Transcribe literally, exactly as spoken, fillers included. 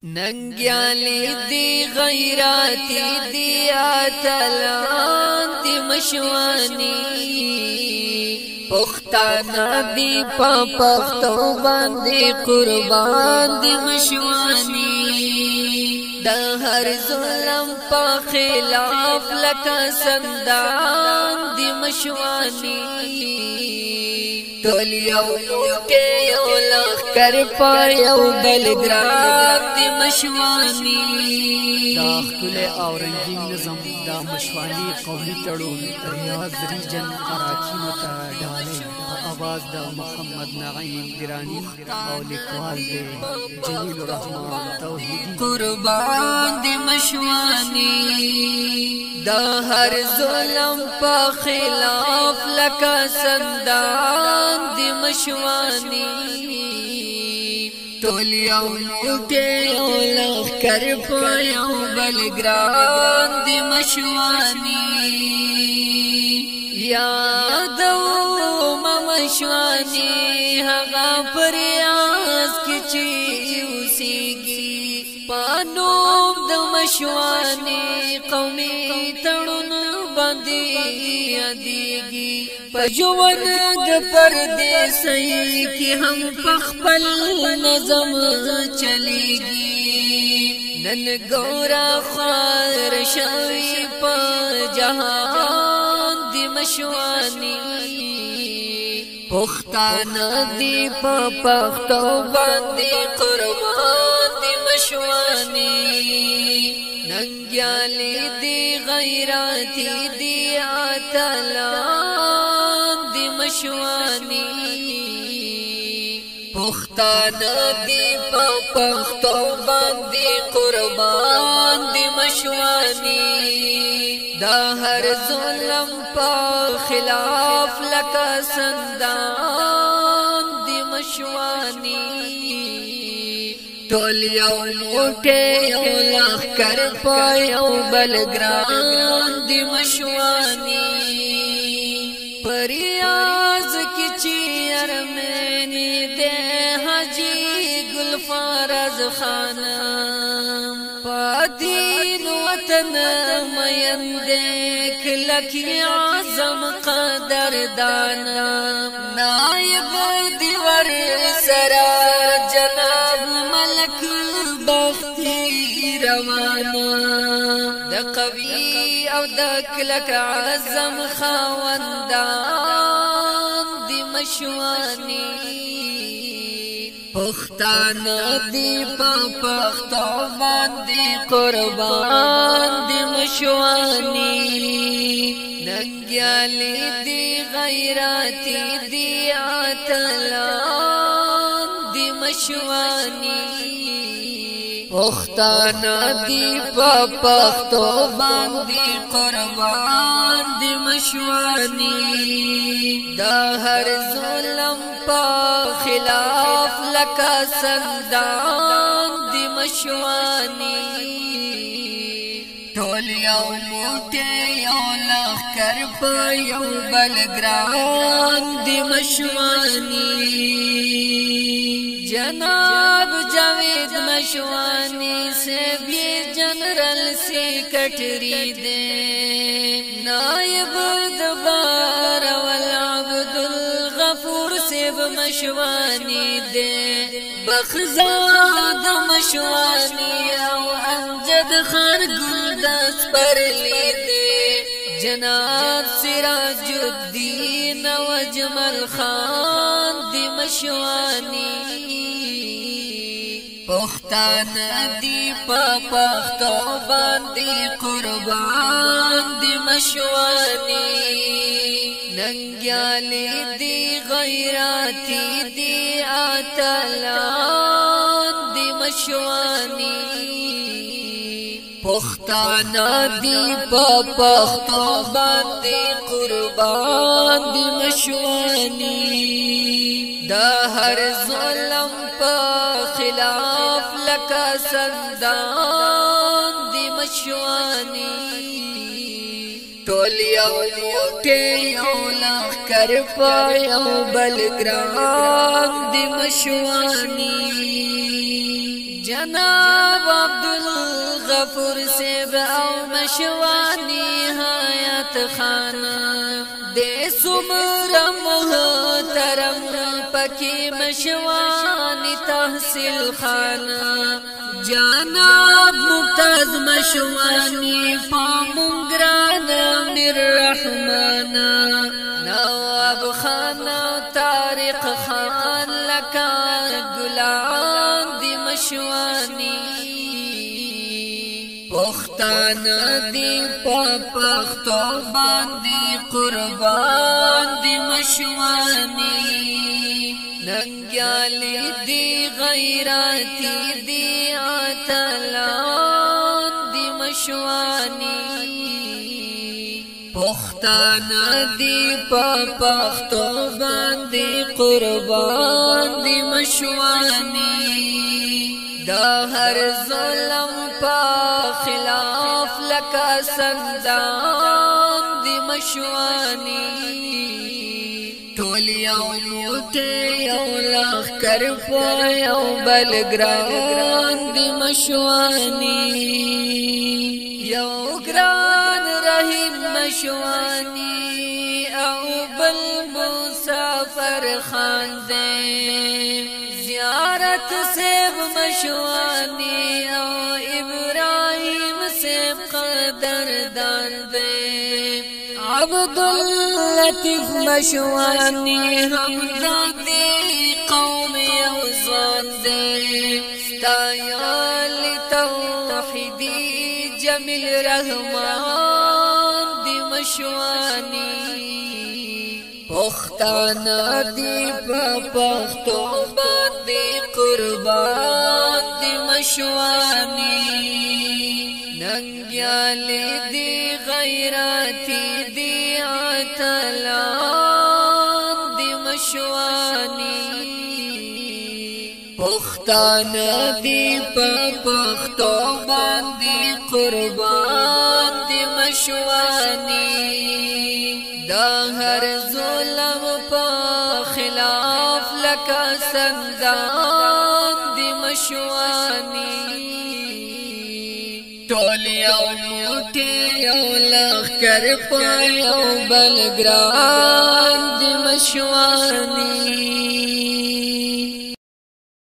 ننګیالی دی غیراتی دی اتلان دی مشوانی پختانا دی پا پختو باندی قربان دی مشوانی دا هر ظلم پا خلاف لکا سندان دی مشوانی تول یو لوٹے یو لخکر پا یو بلگران دی مشوانی دا اخکل آورنگین نظم دا مشوانی قومی تڑون ریاض ریجن اراکینو تا ڈالے آواز دا محمد نعیم گرانی او لکوال دے جلیل الرحمن توحیدی قربان دی مشوانی دا هر ظلم پا خلاف لکا سندان دی مشوانی تول یو لوٹے یو لخکر پا یو بلگران دی مشوانی یادو مشوانی هغا پریاز کچی اوسیگی پانوم د مشوانی قومی تړون باندې یادېږي په ژوند د پردیسۍ کې هم په خپل نظم چلیږي نن ګوره خوار شوي په جهان د مشوانی پختانا دی په پختو باندې قربان دی مشوانی ننګیالی دی غیراتی دی اتلان دی مشوانی پختانا دی په پختو باندې قربان دی مشوانی دا هر ظلم پا خلاف لکا سندان دی مشوانی تول یو لوٹے یو لخکر پا یو بلگران دی مشوانی پریاز کی چیر مینی دے حجی گلفارز خانم پا دین وطن مین لکی عظم قدر دانا نائب دیور سرا جناب ملک بختی روانا دا قوی او دا کلک عظم خواندان دی مشوانی پختانا دی پا پختو باندی قربان دی مشوانی ننګیالی دی غیراتی دی اتلان دی مشوانی پختانا دی پا پختو باندی قربان دی مشوانی دا هر ظلم پا خلاف لکا سندان دی مشوانی تول یو لوٹے یو لخکر پا یو بلگران دی مشوانی جناب جاوید مشوانی سے بھی جنرل سیکرٹری دے نائب دبار والعبدالغفور سے مشوانی دے بخزاد مشوانی او امجد خان گلدس پر لی دے جناب سراج الدین و جمل خان دی مشوانی پختانا دی پا پختو باندی قربان دی مشوانی ننګیالی دی غیراتی دی اتلان دی مشوانی پختانا دی پا پختو باندی قربان دی مشوانی دا هر ظلم پا خلاف لکا سندان دی مشوانی تول یو لوٹے یو لخکر پا یو بلگران دی مشوانی جناب عبدالغفور سیب او مشوانی حیات خانہ دے سمر محترم پکی مشوانی تحصیل خانہ جناب ممتاز مشوانی پامنگران امیر رحمان نواب خان طارق خان لکا گلان دی مشوانی پختان دی پا پختو باندی قربان دی مشوانی ننگیالی دی غیراتی دی آتلان دی مشوانی پختان دی پا پختو باندی قربان دی مشوانی دا هر ظلم پا خلاف لکا سندان دی مشوانی ټول یو موټی یو لښکر په یو بل ګران دی مشوانی یو ګران رحیم مشوانی او بل مسافر خان دی زیارت سیب مشوانی او ابراہیم سیب قدردان دی عبداللطیف مشوانی همدادی قوم اوزان دی ستایال توحیدی جمیل رحمان دی مشوانی پختانا دی پا پختو باندی قربان دی مشوانی ننگیالی دی غیراتی دی عطلان دی مشوانی پختانا دی پا پختو باندی قربان دی مشوانی دا هر ظلم پا خلاف لکا سندان دی مشوانی ټول یو موټی یو لښکر په یو بل ګران دی مشوانی